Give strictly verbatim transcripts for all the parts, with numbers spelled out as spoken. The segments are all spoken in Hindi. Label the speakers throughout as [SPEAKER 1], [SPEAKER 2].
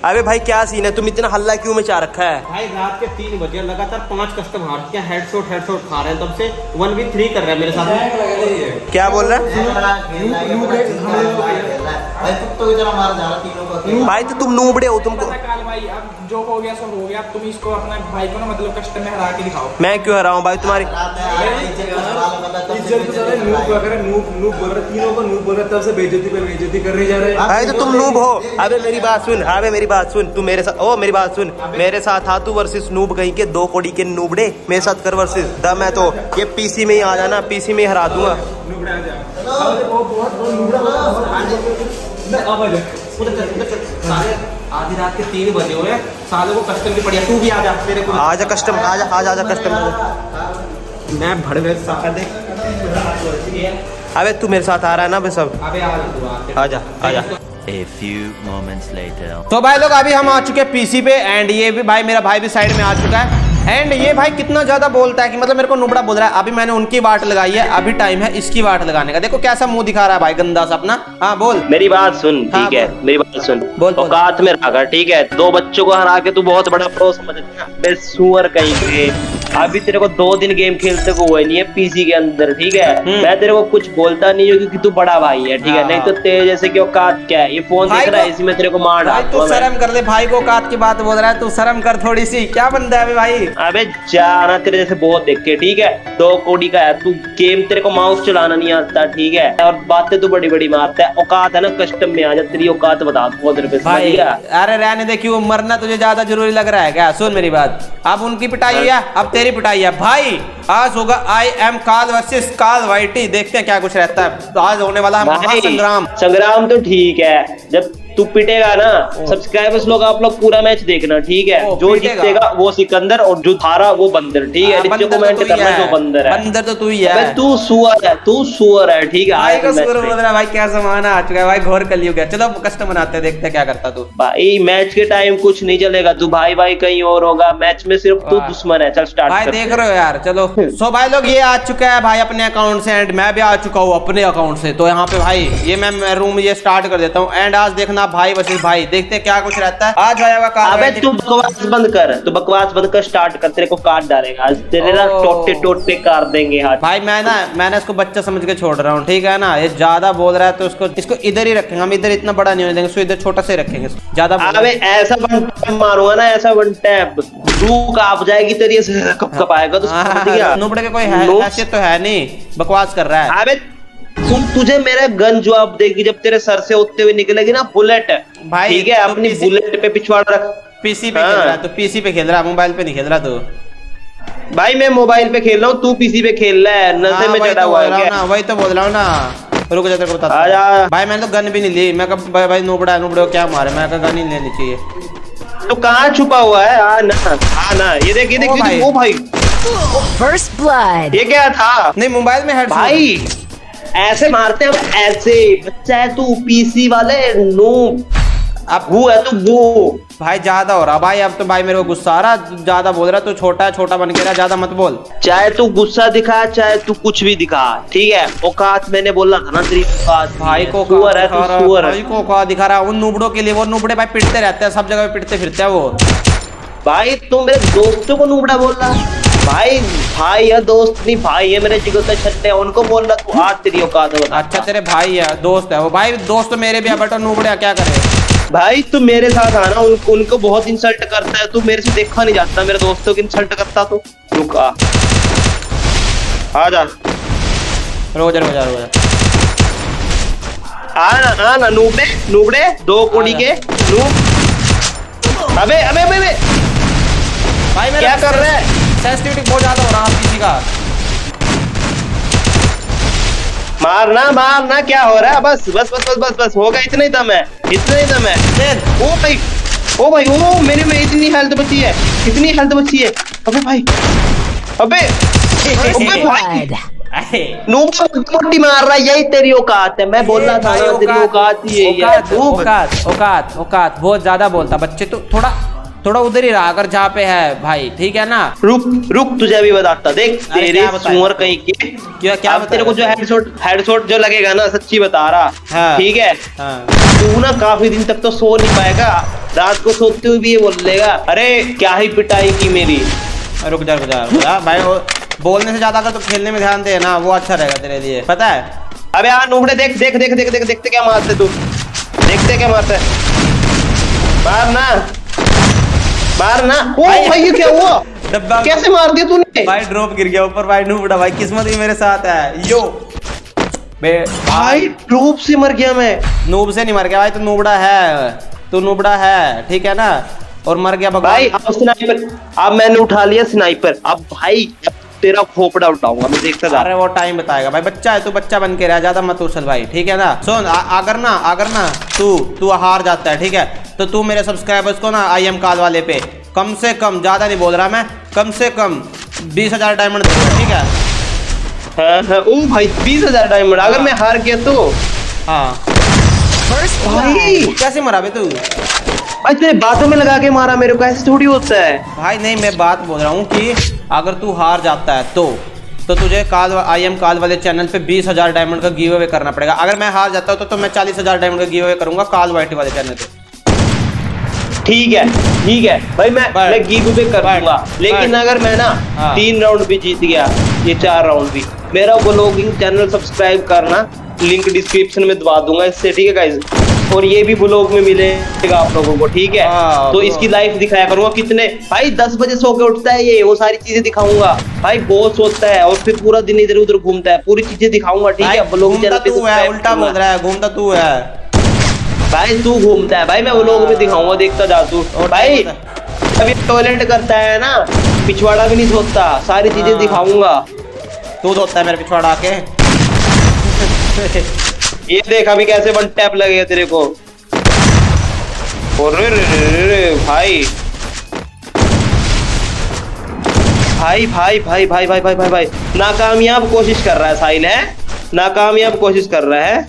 [SPEAKER 1] अबे भाई क्या सीन है, तुम इतना हल्ला क्यों मचा रखा है?
[SPEAKER 2] भाई रात के तीन बजे लगातार पांच कस्टमर हार क्या हेडशॉट हेडशॉट खा रहे हैं, तब से वन वी थ्री कर रहे हैं मेरे साथ।
[SPEAKER 1] क्या बोल रहा है भाई? तो तुम नूबड़े हो, तुमको
[SPEAKER 3] भाई अब जो हो गया सब हो गया। तुम इसको अपने भाई को ना मतलब कस्टम में हरा के दिखाओ।
[SPEAKER 1] मैं क्यों हराऊं भाई तुम्हारी? भाई तो तुम नूब हो। अबे मेरी बात सुन, अबे मेरी बात सुन, तू मेरे साथ ओ मेरी बात सुन, मेरे साथ आ तू वर्सेस नूब कहीं के दो कोड़ी के नूबड़े मेरे साथ कर वर्सेस दम है तो ये पीसी में ही आ जाना, पीसी में ही हरा दूंगा।
[SPEAKER 2] आधी रात के तीन बजे हुए सालों को कस्टम की पड़ी। तू भी आ जा मेरे को,
[SPEAKER 1] आजा कस्टम, आजा आजा आजा कस्टम।
[SPEAKER 2] मैं भड़ में
[SPEAKER 1] अबे तू मेरे साथ आ रहा है ना? बे सब
[SPEAKER 2] अबे
[SPEAKER 1] आजा आजा।
[SPEAKER 4] A few moments later.
[SPEAKER 1] तो भाई लोग अभी हम आ चुके हैं पीसी पे एंड ये भी भाई मेरा भाई भी साइड में आ चुका है। एंड ये भाई कितना ज्यादा बोलता है कि मतलब मेरे को नुबड़ा बोल रहा है। अभी मैंने उनकी वाट लगाई है, अभी टाइम है इसकी वाट लगाने का। देखो कैसा मुंह दिखा रहा है भाई गंदा सा अपना। हाँ बोल।
[SPEAKER 5] मेरी बात सुन, ठीक है मेरी बात सुन।
[SPEAKER 1] बोल
[SPEAKER 5] औकात में रखा, ठीक है? दो बच्चों को हरा के तू बहुत बड़ा प्रो समझता है। सुअर कहीं के अभी तेरे को दो दिन गेम खेलते को हुआ नहीं है पीसी के अंदर, ठीक है? मैं तेरे को कुछ बोलता नहीं हूँ क्योंकि तू बड़ा भाई है, ठीक है? नहीं तो तेरे जैसे की औकात क्या है? ये फोन देख रहा है, इसी में तेरे को मार डाल।
[SPEAKER 1] तू शर्म कर ले, भाई को औकात की बात बोल रहा है, तू शर्म कर थोड़ी सी। क्या बनता है भाई?
[SPEAKER 5] अबे जाना, तेरे जैसे बहुत देखे, ठीक है? दो कोड़ी का है तू, गेम तेरे को माउस चलाना नहीं आता, ठीक है? और बातें तू बड़ी बड़ी मारता है। औकात है ना कस्टम में आ जा, तेरी औकात बता बहुत रुपए
[SPEAKER 1] भाई। अरे रहने दे, क्यों मरना तुझे ज्यादा जरूरी लग रहा है क्या? सुन मेरी बात, अब उनकी पिटाई है, अब तेरी पिटाई है भाई। आज होगा आई एम काल वर्सेस काल वाइटी, देखते हैं क्या कुछ रहता है। आज होने वाला है महासंग्राम।
[SPEAKER 5] संग्राम तो ठीक है, जब तू पिटेगा ना सब्सक्राइबर्स लोग आप लोग पूरा मैच देखना, ठीक है? जो जीतेगा वो सिकंदर और जो हारा वो बंदर, ठीक है? नीचे कमेंट करना जो बंदर है।
[SPEAKER 1] बंदर तो तू ही है।
[SPEAKER 5] तू सुअर है, तू सुअर है, ठीक है?
[SPEAKER 1] भाई को सुअर बोल रहा है भाई, क्या जमाना आ चुका है भाई, घोर कलयुग है। चलो कस्टम बनाते हैं, देखते हैं क्या करता तू।
[SPEAKER 5] भाई मैच के टाइम कुछ नहीं चलेगा, तू भाई भाई कहीं और होगा, मैच में सिर्फ तू दुश्मन है। चल स्टार्ट
[SPEAKER 1] भाई, देख रहे हो यार। चलो सो भाई लोग ये आ चुका है भाई अपने अकाउंट से एंड मैं भी आ चुका हूँ अपने अकाउंट से। तो यहाँ पे भाई ये मैं रूम ये स्टार्ट कर देता हूँ एंड आज देखना भाई वर्सेस भाई, देखते हैं क्या कुछ रहता है आज। आएगा
[SPEAKER 5] अबे तू बकवास बंद कर, तू बकवास बंद कर, स्टार्ट कर, तेरे को काट डालेगा आज, तेरे ना टोटे टोटे काट देंगे हाथ।
[SPEAKER 1] भाई मैं ना मैंने इसको बच्चा समझ के छोड़ रहा हूँ, ठीक है ना? ये ज्यादा बोल रहा है तो इसको इसको इधर ही रखेंगे हम, इधर इतना बड़ा नहीं होने देंगे, इसको इधर छोटा से रखेंगे ज्यादा।
[SPEAKER 5] अबे ऐसा वन टैप मारूंगा ना, ऐसा वन टैप तू कांप जाएगी तेरी, कप कप आएगा तो समझ गया।
[SPEAKER 1] नुबड़े के कोई हैसियत तो है नहीं, बकवास कर रहा है।
[SPEAKER 5] अबे तुम तुझे मेरा गन जवाब देगी जब तेरे सर से उठते हुए निकलेगी ना बुलेट,
[SPEAKER 1] भाई
[SPEAKER 5] ठीक है? अपनी बुलेट पे पिछवाड़ रख।
[SPEAKER 1] पीसी पे खेल रहा है तो पीसी पे खेल रहा है, मोबाइल पे नहीं खेल रहा तू।
[SPEAKER 5] भाई मैं मोबाइल पे खेल रहा हूँ, तू पीसी पे खेल रहा है, नशे में चढ़ा हुआ है क्या?
[SPEAKER 1] वही तो बोल रहा हूँ ना, रुक जा तेरे को बताता हूं। भाई मैंने तो गन भी नहीं ली, मैं कब भाई, भाई नोबड़ा नोबड़े को क्या मारे, मैं गन ही लेनी चाहिए।
[SPEAKER 5] तो कहाँ छुपा हुआ है? आ ना आ ना, ये देख ये देख ओ भाई,
[SPEAKER 6] फर्स्ट ब्लड।
[SPEAKER 5] ये क्या था?
[SPEAKER 1] नहीं मोबाइल में हेडशॉट
[SPEAKER 5] भाई ऐसे मारते हैं हम, ऐसे। बच्चा है तू, पीसी वाले नूब, अब वो है तू वो।
[SPEAKER 1] भाई ज्यादा हो रहा भाई, अब तो भाई मेरे को गुस्सा आ रहा, ज्यादा बोल रहा, तू छोटा है छोटा बन के रहा, ज्यादा मत बोल।
[SPEAKER 5] चाहे तू गुस्सा दिखा, चाहे तू कुछ भी दिखा, ठीक है? औकात मैंने बोला था ना तेरी औकात।
[SPEAKER 1] भाई को
[SPEAKER 5] सुअर है तू, सुअर है।
[SPEAKER 1] भाई को औकात दिखा रहा उन नुबड़ों के लिए, वो नुबड़े भाई पिटते रहते हैं सब जगह, पिटते फिरते हैं वो।
[SPEAKER 5] भाई तू मेरे दोस्तों को नुबड़ा बोल रहा? भाई भाई है, दोस्त नहीं भाई है, मेरे जिगर पे छट्टे उनको बोल रहा तू, आज तेरी औकात है।
[SPEAKER 1] अच्छा तेरे भाई है, दोस्त है वो? भाई दोस्त तो मेरे भी है, बट नुबड़े क्या करे?
[SPEAKER 5] भाई तू मेरे साथ आना, उन, उनको बहुत इंसल्ट करता है, तू मेरे से देखा नहीं जाता, मेरे दोस्तों की इंसल्ट करता तो रुका आ जा,
[SPEAKER 1] रोजा रोजा रोजा
[SPEAKER 5] आना आना, नूबड़े नूबड़े दो कोड़ी के नूब। अबे अबे अबे
[SPEAKER 1] भाई मेरा
[SPEAKER 5] क्या कर रहे हैं?
[SPEAKER 1] सेंसिटिविटी बहुत ज्यादा हो रहा है पीसी का।
[SPEAKER 5] मारना मारना, क्या हो रहा है? बस बस बस बस बस बस होगा, इतना ही दम है, इतना ही दम है। ओ भाई ओ भाई ओ मेरे में इतनी हेल्थ बची है, इतनी हेल्थ बची है। अबे भाई अबे अबे भाई मोटी मार रहा है, यही तेरी औकात है। मैं बोल रहा था ना तेरी औकात ही है।
[SPEAKER 1] औकात औकात औकात बहुत ज्यादा बोलता बच्चे, तो थोड़ा थोड़ा उधर ही रहा अगर जहाँ पे है भाई, ठीक है ना?
[SPEAKER 5] रुक रुक तुझे अभी बताता, देख तेरे सुअर कहीं के
[SPEAKER 1] क्या क्या
[SPEAKER 5] तेरे को जो हेडशॉट हेडशॉट जो लगेगा ना, सच्ची बता रहा, ठीक है? तू ना काफी दिन तक तो सो नहीं पाएगा, रात को सोते हुए भी ये बोल लेगा अरे क्या ही पिटाई की मेरी।
[SPEAKER 1] रुक जा रुक जा रुक जा भाई, वो बोलने से ज्यादा अगर तो खेलने में ध्यान दे ना, वो अच्छा रहेगा तेरे लिए, पता है।
[SPEAKER 5] अबे यार नूबड़े देख देख देख देख देख देखते क्या मारते तू, देखते क्या मारते, मार ना मार ना। ओ भाई ये क्या हुआ,
[SPEAKER 1] डब्बा
[SPEAKER 5] कैसे मार दिया तूने
[SPEAKER 1] भाई, ड्रॉप गिर गया ऊपर भाई। नूबड़ा भाई किस्मत ही मेरे साथ है यो बे
[SPEAKER 5] भाई, ड्रॉप से मर गया मैं।
[SPEAKER 1] नूब से नहीं मर गया भाई, तू नूबड़ा है, तू नूबड़ा है, ठीक है ना, और मर गया
[SPEAKER 5] भाई। अब स्नाइपर, अब मैंने उठा लिया स्नाइपर, अब भाई तेरा खोपड़ा उठाऊंगा मैं, देखता जा।
[SPEAKER 1] अरे वो टाइम बताएगा भाई, बच्चा है तू, बच्चा बन के रह, ज्यादा मत उछल भाई, ठीक है ना। सुन अगर ना अगर ना तू तू हार जाता है, ठीक है, तो तू मेरे सब्सक्राइबर्स को ना आई एम काल वाले पे कम से कम, ज्यादा नहीं बोल रहा मैं, कम से कम बीस हजार डायमंड दूंगा, ठीक है।
[SPEAKER 5] हाँ हाँ, ओ भाई बीस हजार डायमंड अगर मैं हार गया तो।
[SPEAKER 1] हाँ
[SPEAKER 5] भाई
[SPEAKER 1] कैसे मरा बे तू?
[SPEAKER 5] भाई तेरे बातों में लगा के मारा मेरे को, ऐसे थोड़ी होता है
[SPEAKER 1] भाई। नहीं मैं बात बोल रहा हूँ कि अगर तू हार जाता है तो तो तुझे काल आई एम काल वाले चैनल पे बीस हजार डायमंड का गिव अवे करना पड़ेगा। अगर मैं हार जाता हूँ तो, तो मैं चालीस हजार डायमंड का गिव अवे करूंगा काल वाइटी वाले चैनल पे।
[SPEAKER 5] ठीक है ठीक है भाई, मैं मैं गिव अवे कर दूंगा, लेकिन अगर मैं ना
[SPEAKER 1] हाँ।
[SPEAKER 5] तीन राउंड भी जीत गया, ये चार राउंड भी, मेरा व्लॉगिंग चैनल सब्सक्राइब करना, लिंक डिस्क्रिप्शन में दबा दूंगा इससे, ठीक है गाइस। और ये भी व्लॉग में मिलेगा आप लोगों को, ठीक है। तो इसकी लाइफ दिखाया करूंगा कितने भाई, दस बजे सो के उठता है ये, वो सारी चीजें दिखाऊंगा भाई। बहुत सोता है और फिर पूरा दिन इधर उधर घूमता है, पूरी चीजें दिखाऊंगा, ठीक है। व्लॉग चैनल पे
[SPEAKER 1] तू है, उल्टा बोल रहा है, घूमता तू है
[SPEAKER 5] भाई, तू घूमता है भाई, मैं व्लॉग में दिखाऊंगा, देखता जा तू भाई। अभी टॉयलेट करता है ना, पिछवाड़ा भी नहीं सोता, सारी चीजें दिखाऊंगा।
[SPEAKER 1] तू धोता है मेरे पिछवाड़ा आके
[SPEAKER 5] ये देख अभी कैसे वन टैप लगेगा तेरे को। रे रे रे रे भाई भाई भाई भाई भाई भाई भाई भाई भाई नाकामयाब कोशिश कर रहा है साहिल, है नाकामयाब कोशिश कर रहा है।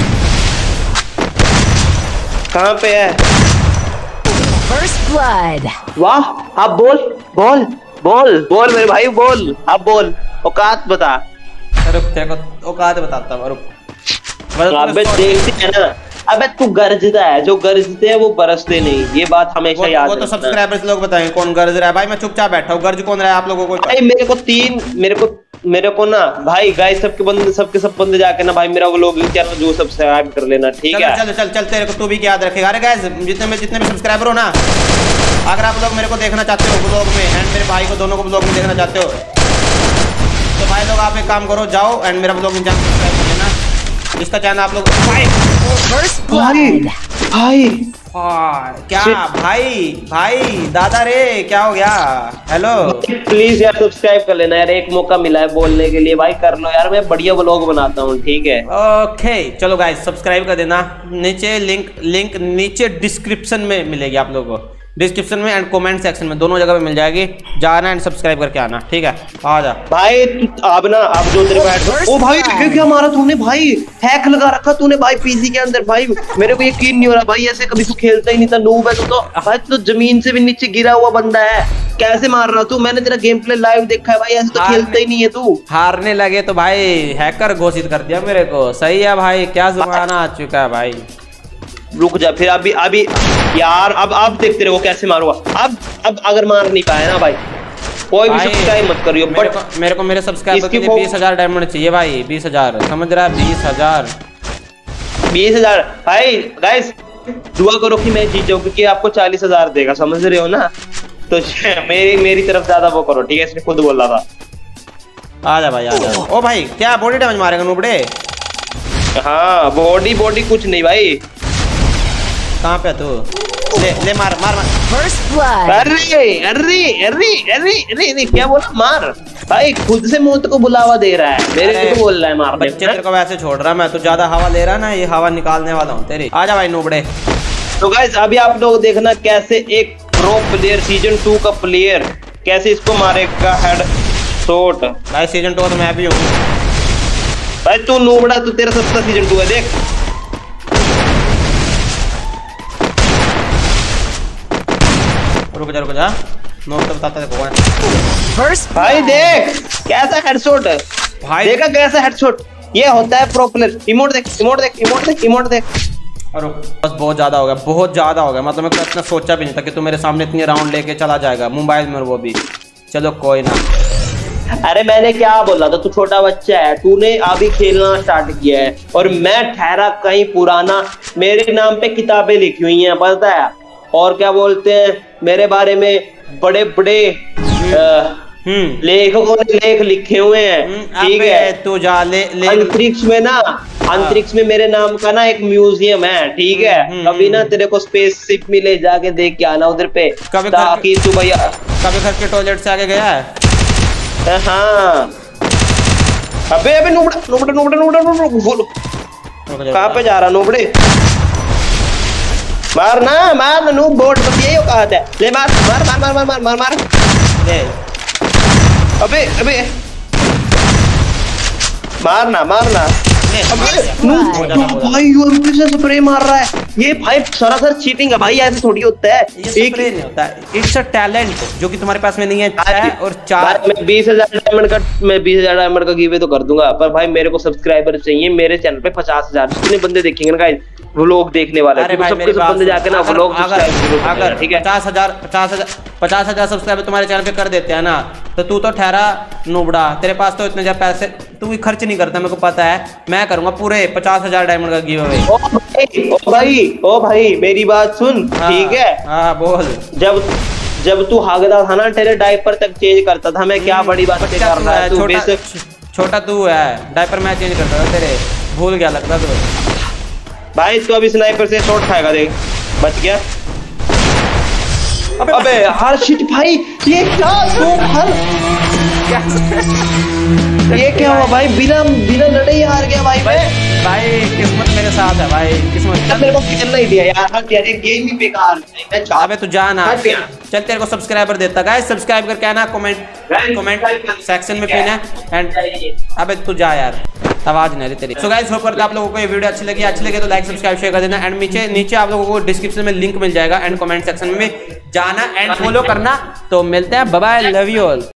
[SPEAKER 5] कहाँ पे है?
[SPEAKER 6] First blood.
[SPEAKER 5] वाह, अब बोल बोल बोल बोल मेरे भाई, बोल अब बोल, औकात बता।
[SPEAKER 1] रुक तेरे को औकात बताता हूँ, रुक।
[SPEAKER 5] अबे देखते हैं ना, अबे तू गरजता है, जो गरजते हैं वो बरसते नहीं, ये बात हमेशा याद
[SPEAKER 1] रखना। वो तो सब्सक्राइबर्स लोग बताएंगे कौन गरज रहा है भाई, मैं चुपचाप बैठा हूँ, गर्ज कौन रहा है आप लोगों को?
[SPEAKER 5] भाई मेरे को तीन मेरे को मेरे को ना भाई गाइस, सबके बंदे सबके सब बंदे जाके ना भाई मेरा व्लॉग चैनल जो सब्सक्राइब कर लेना, ठीक है।
[SPEAKER 1] चल चल चल तेरे को तू भी याद रखेगा। अरे गाइस जितने में जितने भी सब्सक्राइबर हो ना, अगर आप लोग मेरे को देखना चाहते हो व्लॉग में एंड मेरे भाई को, दोनों को व्लॉग में देखना चाहते हो, तो भाई लोग आप एक काम करो, जाओ एंड मेरा व्लॉग में चैनल सब्सक्राइब कर लेना, जिसका चैनल आप लोग भाई
[SPEAKER 5] भाई
[SPEAKER 1] क्या भाई भाई दादा रे क्या हो गया? हेलो
[SPEAKER 5] प्लीज यार सब्सक्राइब कर लेना यार, एक मौका मिला है बोलने के लिए भाई, कर लो यार, मैं बढ़िया व्लॉग बनाता हूँ, ठीक है।
[SPEAKER 1] ओके चलो गाइस सब्सक्राइब कर देना, नीचे लिंक लिंक नीचे डिस्क्रिप्शन में मिलेगी आप लोगों को, डिस्क्रिप्शन में एंड कमेंट सेक्शन में, दोनों जगह पे मिल जाएगी, जाना एंड सब्सक्राइब करके आना, ठीक है। आ जा
[SPEAKER 5] भाई अब ना, अब जो तेरे बैठ, ओ भाई क्या क्या मारा तूने भाई, हैक लगा रखा तूने भाई पीसी के अंदर भाई, मेरे को यकीन नहीं हो रहा भाई, ऐसे कभी तू खेलता ही नहीं था, नूब है तू तो भाई, तू तो जमीन से भी नीचे गिरा हुआ बंदा है, कैसे मार रहा तू? मैंने तेरा गेम प्ले लाइव देखा है भाई, ऐसे तो खेलता ही नहीं है तू।
[SPEAKER 1] हारने लगे तो भाई हैकर घोषित कर दिया मेरे को, सही है भाई, क्या जमाना आ चुका है भाई।
[SPEAKER 5] रुक जा फिर, अभी अभी यार, अब अब देखते रहो कैसे मारूंगा, अब अब अगर मार नहीं पाया ना भाई, कोई भी सब्सक्राइब मत करियो।
[SPEAKER 1] मेरे को मेरे को मेरे सब्सक्राइबर के लिए बीस हजार डायमंड चाहिए भाई, बीस हजार समझ रहा है, बीस हजार
[SPEAKER 5] बीस हजार भाई गाइस, दुआ करो कि मैं जीत जाऊं, क्योंकि आपको चालीस हजार देगा, समझ रहे हो ना, तो मेरी मेरी तरफ ज्यादा वो करो, ठीक है, इसने खुद बोला था।
[SPEAKER 1] आ जा भाई आ जा। ओ भाई क्या बॉडी डैमेज मारेगा नूबड़े?
[SPEAKER 5] हाँ बॉडी बॉडी कुछ नहीं भाई,
[SPEAKER 1] कहाँ पे तू? ले ले मार मार मार।
[SPEAKER 6] First blood.
[SPEAKER 5] अरे अरे अरे अरे अरे अरे क्या बोला, मार भाई, खुद से मौत को बुलावा दे रहा है, मेरे को तो बोल रहा है मार।
[SPEAKER 1] बच्चे तेरे को वैसे छोड़ रहा, मैं तो ज्यादा हवा ले रहा ना, ये हवा निकालने वाला हूँ तेरी। आजा भाई नूबड़े।
[SPEAKER 5] तो गाइस अभी आप लोग देखना कैसे एक प्रो प्लेयर, सीजन टू का प्लेयर कैसे इसको मारेगा हेड शॉट।
[SPEAKER 1] भाई सीजन टू तो मैं भी हूँ
[SPEAKER 5] भाई, तू नूबड़ा, तू तेरा सस्ता सीजन टू है, देख
[SPEAKER 1] रुक जा रुक जा, नोट तो बताता देखो
[SPEAKER 6] First
[SPEAKER 5] भाई, देख कैसा हेडशॉट
[SPEAKER 1] भाई,
[SPEAKER 5] देखा कैसा हेडशॉट, ये होता है प्रो प्लेयर। इमोट देख इमोट देख इमोट देख इमोट देख
[SPEAKER 1] और बस बहुत ज़्यादा हो गया, बहुत ज़्यादा हो गया। मतलब मैं इतना सोचा भी नहीं था कि तू मेरे सामने इतनी राउंड लेके चला जाएगा मोबाइल में, वो भी। चलो कोई ना।
[SPEAKER 5] अरे मैंने क्या बोला था, तू छोटा बच्चा है, तूने अभी खेलना स्टार्ट किया है और मैं ठहरा कहीं पुराना। मेरे नाम पे किताबें लिखी हुई हैं पता है, और क्या बोलते हैं मेरे बारे में बड़े बड़े लेखकों ने लेख लिखे हुए हैं, ठीक है।
[SPEAKER 1] तू जा ले, ले
[SPEAKER 5] अंतरिक्ष में ना, अंतरिक्ष में मेरे नाम का ना एक म्यूजियम है, ठीक है। कभी ना तेरे को स्पेसशिप मिले, जाके देख के आना उधर पे, ताकि तू भैया
[SPEAKER 1] कभी घर के टॉयलेट से आगे गया है?
[SPEAKER 5] हाँ। अबे अबे नोबड़ा नोबड़ा नोबड़ा नोबड़ा नोबड़ा बोलो कहाँ पे जा रहा नोबड़े? मारना मारना नू बोर्ड पर यही औकात है। ले मार मार मार मार मार मार मार ले। अबे अबे मारना मारना। भाई यूएमपी से स्प्रे मार रहा है ये भाई, सरासर चीटिंग है भाई, ऐसे थोड़ी होता है।
[SPEAKER 1] ये स्प्रे नहीं होता है, इट्स अ टैलेंट जो कि तुम्हारे पास में नहीं है। और चार
[SPEAKER 5] मैं बीस हजार डायमंड का मैं बीस हजार डायमंड का गिवे तो कर दूंगा, पर भाई मेरे को सब्सक्राइबर चाहिए मेरे चैनल पे पचास हजार। जितने बंदे देखेंगे ना गाइस व्लॉग देखने वाले,
[SPEAKER 1] अरे भाई
[SPEAKER 5] सबके सब बंदे जाके ना व्लॉग
[SPEAKER 1] अगर ठीक है पचास हजार पचास हजार पचास हजार सब्सक्राइबर तुम्हारे चैनल पे कर देते हैं ना, तो तू तो ठहरा नोबड़ा, तेरे पास तो इतने ज्यादा पैसे तू भी खर्च नहीं करता, मेरे को पता है। मैं करूंगा पूरे पचास हजार डायमंड का गिव अवे।
[SPEAKER 5] ओ भाई ओ भाई ओ भाई मेरी बात सुन, ठीक है।
[SPEAKER 1] हाँ बोल।
[SPEAKER 5] जब जब तू हागदा था ना, तेरे डायपर तक चेंज करता था मैं, क्या बड़ी बात कर रहा है तू? बेशक
[SPEAKER 1] छोटा तू है, डायपर मैं चेंज करता था तेरे, भूल गया लगता तू।
[SPEAKER 5] भाई तो अभी स्नाइपर से शॉट खाएगा, देख बच गया। अबे, अबे हर शिट भाई, ये क्या तू हर ये क्या हुआ भाई? बिना बिना लड़े ही हार गया भाई मैं।
[SPEAKER 1] भाई किस्मत मेरे साथ है भाई, किस्मत।
[SPEAKER 5] मेरे को खेलना ही दिया यार, हट यार, ये गेम ही बेकार है।
[SPEAKER 1] अबे तू जा ना, चल तेरे को सब्सक्राइबर देता। गाइस सब्सक्राइब करके आना, कमेंट कमेंट सेक्शन में पिन है। एंड अबे तू जा यार, आवाज नहीं आ रही तेरी। सो गाइस होप करता हूं आप लोगों को ये वीडियो अच्छी लगी। अच्छी लगे तो लाइक सब्सक्राइब शेयर कर देना। एंड नीचे नीचे आप लोगों को डिस्क्रिप्शन में लिंक मिल जाएगा, एंड कमेंट सेक्शन में जाना एंड फॉलो करना। तो मिलते हैं, bye bye, love you all.